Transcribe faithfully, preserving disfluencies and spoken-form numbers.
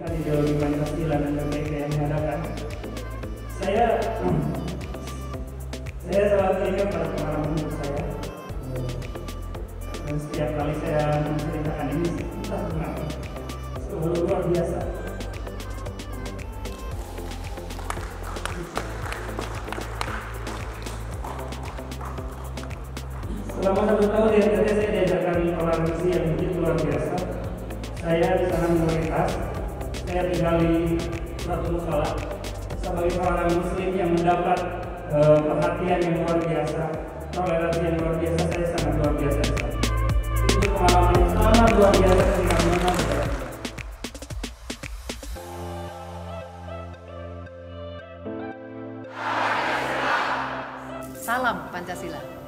pendidikan ideologi Pancasila dan B P I P yang diadakan, saya saya sangat ingat pada pengalaman hidup saya. Dan setiap kali saya menceritakan ini, entah kenapa, selalu luar biasa. Selama satu tahun di N T T saya diajarkan toleransi yang begitu luar biasa. Saya di sana minoritas, saya tinggal di suatu musola sebagai seorang muslim yang mendapat uh, perhatian yang luar biasa, toleransi yang luar biasa. Saya sangat luar biasa di sana. Itu pengalaman yang sangat luar biasa ketika mengenal saya. Salam Pancasila.